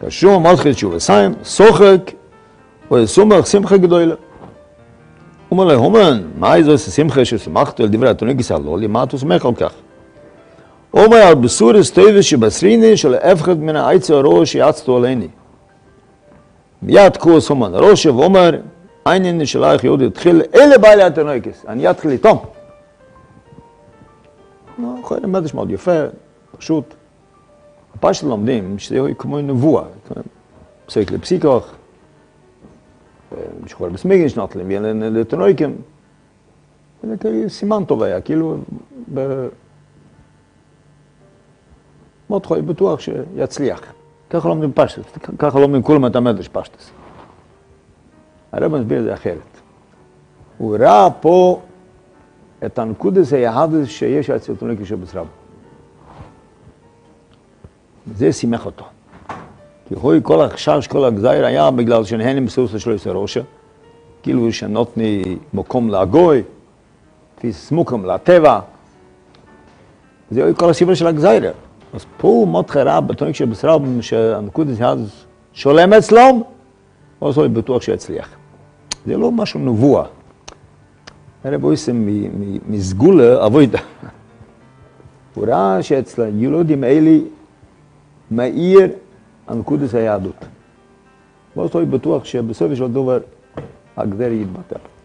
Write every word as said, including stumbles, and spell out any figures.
שום מלכי תשובה סיים, שוחק, וסומך שמחה גדולה. הוא אומר לה, הומן, מה איזו שמחה ששמחת על דברי התונגיס הלולי, מה אתה שמח על כך? הוא אומר, על בסורס טויבס שבשריני של אבחד מן העצר הראש שיעצתו עליני. מיד כוס הומן הראש, ואומר, עינין שלך יהודי התחיל, אלה בעלי התונגיס, אני אתחיל איתם. יכול להיות מדש מאוד יפה, פשוט. הפשט לומדים שזה יהיה כמו נבואה, פסיק לפסיקוח, משחור בסמיגן שנתלים, ואין לתנויקים. זה כאילו סימן טוב היה, כאילו, מאוד חוי בטוח שיצליח. ככה לומדים פשטס, ככה לומדים כולם את המדש פשטס. הרב מסביר את זה אחרת. הוא ראה פה את הנקודס היחדס שיש אצל תנויקים שבסרב. זה שימח אותו. כי הוא כל החשש, כל הגזייר היה בגלל שנהן עם סוסה שלו יעשה ראשה, כאילו שנותני מקום לגוי, כפי סמוקם לטבע. זה היה כל הסיבה של הגזייר. אז פה הוא מאוד חרב בתוניק של בסרב, שהנקודס אז שולם אצלם, אז הוא בטוח שיצליח. זה לא משהו נבואה. הרב עושה מסגולה אבוידה. הוא ראה שאצל היהודים האלה מאיר הנקודס היהדות. ואז הוא בטוח שבסופו של דבר הגזר יתבטל.